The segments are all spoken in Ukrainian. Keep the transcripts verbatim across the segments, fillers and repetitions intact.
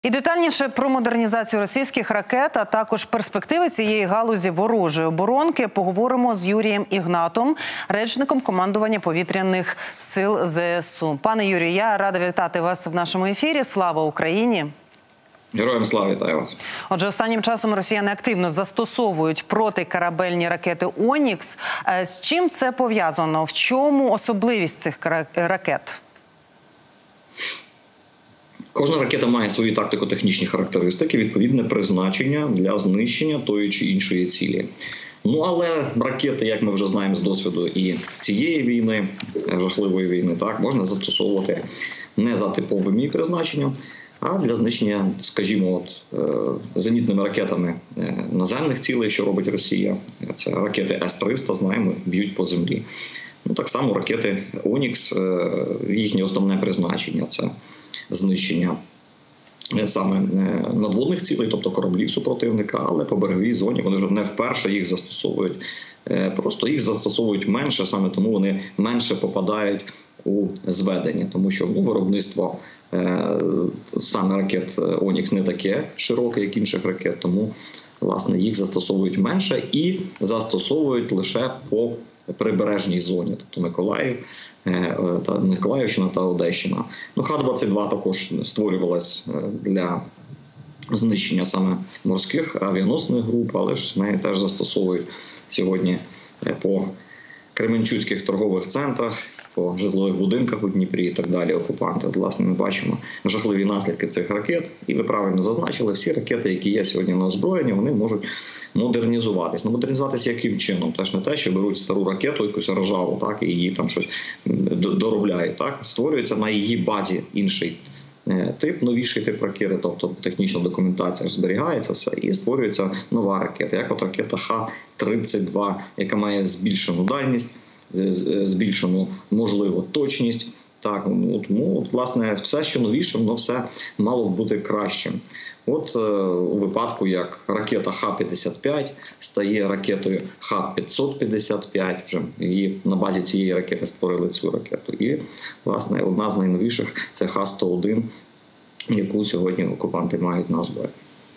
І детальніше про модернізацію російських ракет, а також перспективи цієї галузі ворожої оборонки поговоримо з Юрієм Ігнатом, речником командування повітряних сил ЗСУ. Пане Юрію, я рада вітати вас в нашому ефірі. Слава Україні! Героям слава, вітаю вас. Отже, останнім часом росіяни активно застосовують протикорабельні ракети «Онікс». З чим це пов'язано? В чому особливість цих ракет? Кожна ракета має свої тактико-технічні характеристики, відповідне призначення для знищення тої чи іншої цілі. Ну, але ракети, як ми вже знаємо з досвіду і цієї війни, жахливої війни, так, можна застосовувати не за типовим її призначенням, а для знищення, скажімо, от, зенітними ракетами наземних цілей, що робить Росія. Це ракети С триста, знаємо, б'ють по землі. Ну, так само ракети «Онікс», їхнє основне призначення – це знищення саме надводних цілей, тобто кораблів супротивника, але по береговій зоні вони вже не вперше їх застосовують. Просто їх застосовують менше, саме тому вони менше попадають у зведення, тому що ну, виробництво е, саме ракет «Онікс» не таке широке, як інших ракет, тому власне їх застосовують менше і застосовують лише по прибережній зоні, тобто Миколаїв, е, та Миколаївщина та Одещина. Ну, Х двадцять два також створювалась для знищення саме морських авіаносних груп, але ж неї теж застосовують сьогодні по кременчуцьких торгових центрах, по житлових будинках у Дніпрі і так далі окупанти. От, власне, ми бачимо жахливі наслідки цих ракет. І ви правильно зазначили, всі ракети, які є сьогодні на озброєнні, вони можуть модернізуватись. Ну, модернізуватись яким чином? Теж не те, що беруть стару ракету, якусь ржаву, так, і її там щось доробляють. Так? Створюється на її базі інший тип, новіший тип ракети, тобто технічна документація зберігається все, і створюється нова ракета, як от ракета Х тридцять два, яка має збільшену дальність, збільшену можливу точність. Так, ну, тому, от, власне, все, що новіше, воно все мало б бути кращим. От е, у випадку, як ракета Х п'ятдесят п'ять стає ракетою Х п'ятсот п'ятдесят п'ять, вже і на базі цієї ракети створили цю ракету. І, власне, одна з найновіших – це Х сто один, яку сьогодні окупанти мають на озброєнні.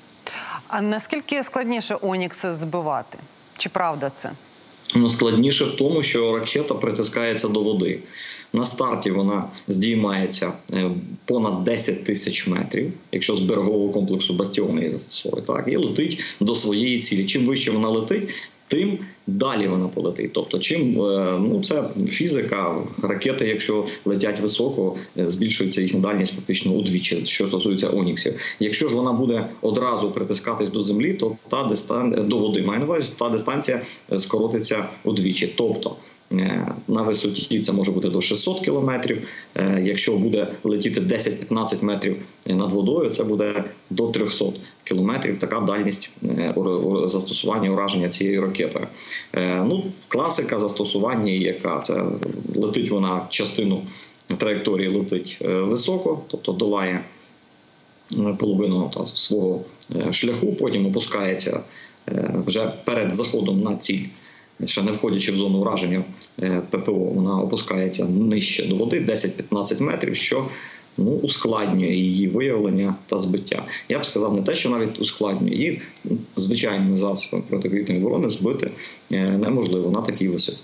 А наскільки складніше «Онікс» збивати? Чи правда це? Ну, складніше в тому, що ракета притискається до води. На старті вона здіймається понад десять тисяч метрів, якщо з берегового комплексу «Бастіон» її застосовує, так, і летить до своєї цілі. Чим вище вона летить, тим далі вона полетить. Тобто, чим, ну, це фізика, ракети, якщо летять високо, збільшується їхня дальність фактично удвічі, що стосується «Оніксів». Якщо ж вона буде одразу притискатись до землі, то та дистанція, до води, маю на увазі, та дистанція скоротиться удвічі. Тобто, на висоті це може бути до шестисот кілометрів, якщо буде летіти десять-п'ятнадцять метрів над водою, це буде до трьохсот кілометрів, така дальність застосування ураження цією ракетою. Ну, класика застосування, яка це летить вона частину траєкторії летить високо, тобто долає половину свого шляху, потім опускається вже перед заходом на ціль. Ще не входячи в зону ураження ППО, вона опускається нижче до води, десять-п'ятнадцять метрів, що ну, ускладнює її виявлення та збиття. Я б сказав, не те, що навіть ускладнює, її звичайними засобами протиповітряної оборони збити неможливо на такій висоті.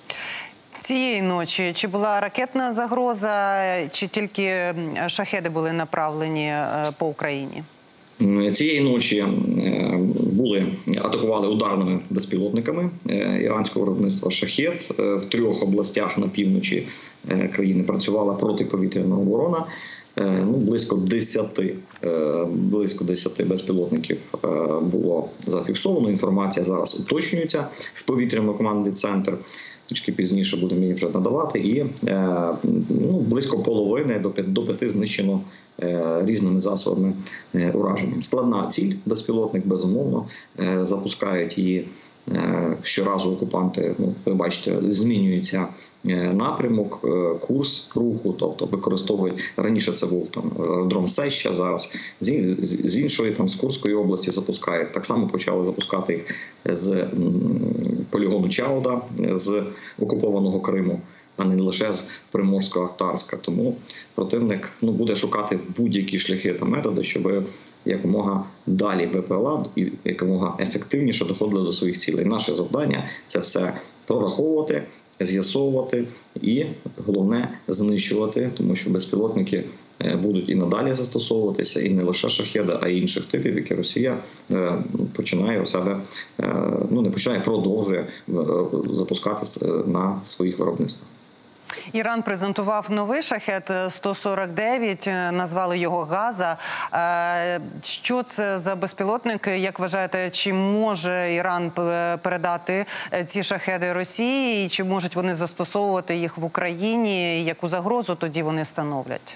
Цієї ночі чи була ракетна загроза, чи тільки шахеди були направлені по Україні? Цієї ночі були, атакували ударними безпілотниками іранського виробництва «Шахед». В трьох областях на півночі країни працювала протиповітряна оборона. Ну, близько десяти, близько десяти безпілотників було зафіксовано. Інформація зараз уточнюється в повітряно-командний центр. Трішки пізніше будемо її вже надавати. І ну, близько половини до п'яти знищено різними засобами ураження. Складна ціль, безпілотник, безумовно. Запускають її щоразу окупанти, ну, ви бачите, змінюється напрямок, курс руху, тобто використовують, раніше це був там аеродром Сеща, зараз з іншої, там з Курської області запускають. Так само почали запускати їх з полігону Чауда, з окупованого Криму. а не лише з Приморсько-Ахтарська. Тому противник ну, буде шукати будь-які шляхи та методи, щоб якомога далі ВПЛА і якомога ефективніше доходили до своїх цілей. Наше завдання – це все прораховувати, з'ясовувати і, головне, знищувати, тому що безпілотники будуть і надалі застосовуватися, і не лише шахеди, а й інших типів, які Росія починає у себе, ну не починає, продовжує запускати на своїх виробництвах. Іран презентував новий шахед сто сорок дев'ять, назвали його «Газа». Що це за безпілотник? Як вважаєте, чи може Іран передати ці шахеди Росії? І чи можуть вони застосовувати їх в Україні? Яку загрозу тоді вони становлять?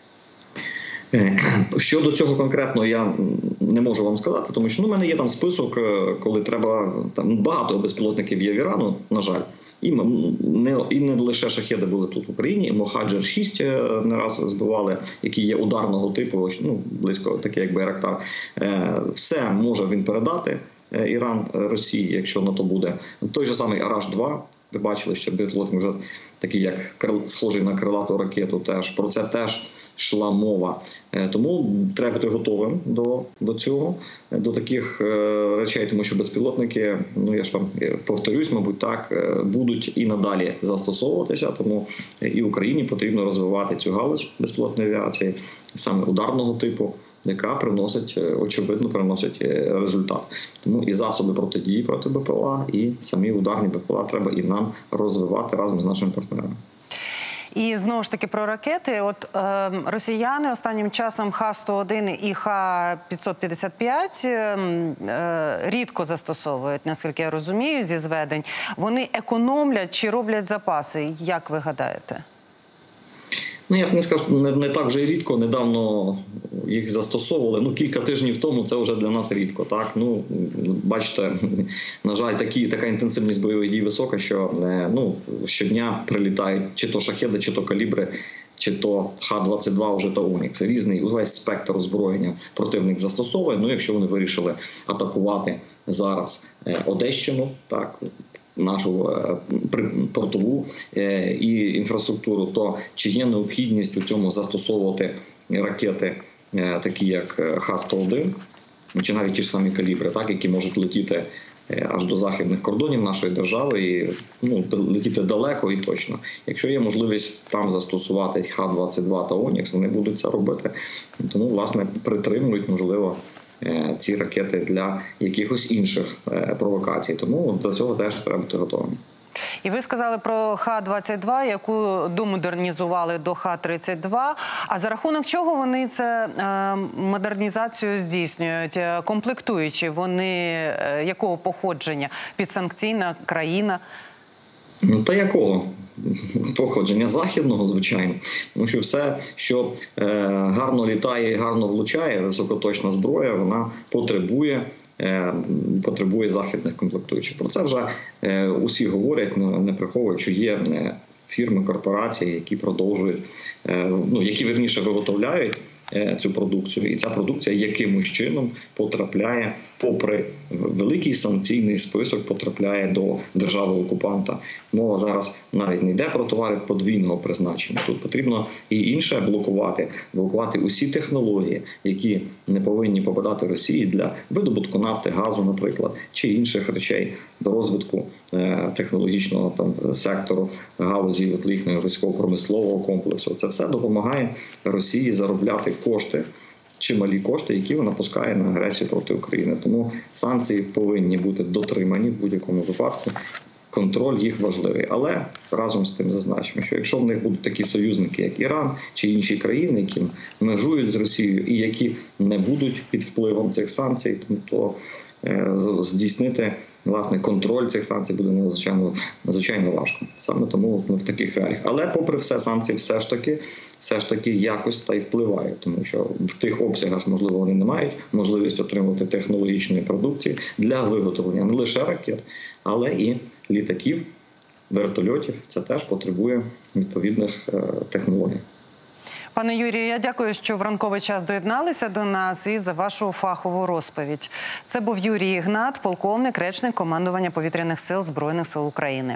Щодо цього конкретно я не можу вам сказати, тому що ну, в мене є там список, коли треба, там багато безпілотників є в Ірану, на жаль. І не, і не лише шахеди були тут в Україні, Мохаджер шість не раз збивали, які є ударного типу, ну, близько таке як Байрактар. Все може він передати, Іран, Росії, якщо на то буде. Той же самий Араш два, ви бачили, що безпілотник вже такий, як схожий на крилату ракету, теж про це теж йшла мова. Тому треба бути готовим до, до цього, до таких е, речей, тому що безпілотники, ну я ж вам повторюсь, мабуть, так, будуть і надалі застосовуватися, тому і Україні потрібно розвивати цю галузь безпілотної авіації, саме ударного типу, яка приносить, очевидно, приносить результат. Тому і засоби протидії проти БПЛА, і самі ударні БПЛА треба і нам розвивати разом з нашими партнерами. І знову ж таки про ракети. От е, росіяни останнім часом Х сто один і Х п'ятсот п'ятдесят п'ять е, е, рідко застосовують, наскільки я розумію, зі зведень. Вони економлять чи роблять запаси? Як ви гадаєте? Ну, я б не скажу, не, не так вже і рідко. Недавно їх застосовували. Ну, кілька тижнів тому це вже для нас рідко. Так? Ну, бачите, на жаль, такі, така інтенсивність бойових дій висока, що ну, щодня прилітають чи то шахеди, чи то калібри, чи то Х двадцять два вже та Онікс. Різний увесь спектр озброєння противник застосовує. Ну, якщо вони вирішили атакувати зараз Одещину, так, нашу портову і інфраструктуру, то чи є необхідність у цьому застосовувати ракети, такі як Х сто один, чи навіть ті ж самі калібри, так, які можуть летіти аж до західних кордонів нашої держави і ну, летіти далеко і точно. Якщо є можливість там застосувати Х двадцять два та Онікс, вони будуть це робити. Тому, власне, притримують, можливо, ці ракети для якихось інших провокацій. Тому до цього теж треба бути готовим. І ви сказали про Х двадцять два, яку домодернізували до Х тридцять два. А за рахунок чого вони це е, модернізацію здійснюють? Комплектуючи, вони е, якого походження? Підсанкційна країна? Ну, та якого? Походження західного, звичайно. Тому що все, що е, гарно літає і гарно влучає, високоточна зброя, вона потребує е, потребує західних комплектуючих. Про це вже е, усі говорять, не приховують, що є е, фірми, корпорації, які продовжують, е, ну, які, вірніше, виготовляють цю продукцію. І ця продукція якимось чином потрапляє, попри великий санкційний список, потрапляє до держави-окупанта. Мова зараз навіть не йде про товари подвійного призначення. Тут потрібно і інше блокувати, блокувати усі технології, які не повинні попадати Росії для видобутку нафти, газу, наприклад, чи інших речей, до розвитку технологічного там сектору, галузі їхнього військово-промислового комплексу. Це все допомагає Росії заробляти кошти, чималі кошти, які вона пускає на агресію проти України. Тому санкції повинні бути дотримані в будь-якому випадку. Контроль їх важливий. Але разом з тим зазначимо, що якщо в них будуть такі союзники, як Іран чи інші країни, які межують з Росією і які не будуть під впливом цих санкцій, то е, здійснити власне контроль цих санкцій буде надзвичайно, надзвичайно важко. Саме тому ну, в таких реаліях. Але попри все, санкції все ж таки все ж таки якось та й впливають, тому що в тих обсягах, можливо, вони не мають можливість отримувати технологічної продукції для виготовлення не лише ракет, але і літаків, вертольотів. Це теж потребує відповідних технологій. Пане Юрію, я дякую, що в ранковий час доєдналися до нас і за вашу фахову розповідь. Це був Юрій Ігнат, полковник, речник командування Повітряних сил Збройних сил України.